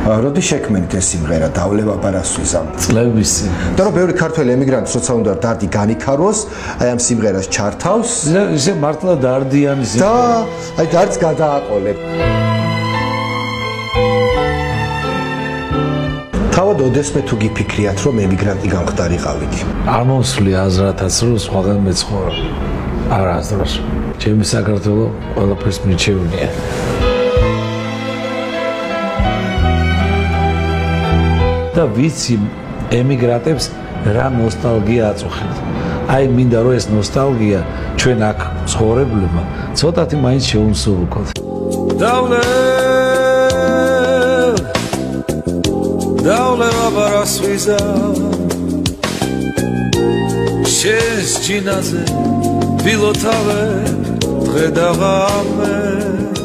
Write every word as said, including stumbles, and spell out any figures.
როდის შექმნით ეს სიმღერა დავლევა პარასვიზა? წლების წინ. და რომ ბევრი ქართველი ემიგრანტი როცა უნდა დარდი განიქაროს, აი ამ სიმღერას ჩართავს. ისე მართლა დარდიანი სიმღერა. და აი დარდს გადააყოლებ. თავად ოდესმე თუ გიფიქრიათ რომ ემიგრანტი გამხდარიყავით? არ მომსვლი აზრათაც რომ სხვაგან მეცხოვრა. არასდროს. ჩემი საქართველო ყველაფერს მიჩევნია. და ვიცი ემიგრანტებს რა ნოსტალგია აწუხეთ. აი მინდა რომ ეს ნოსტალგია ჩვენ აქ ცხოვრებლებმა ცოტათი მაინც შეუნსურუქოთ. დავლე დავლევა პარასვიზა შენს ჯინაზე ვილოთავე დღე და ღამე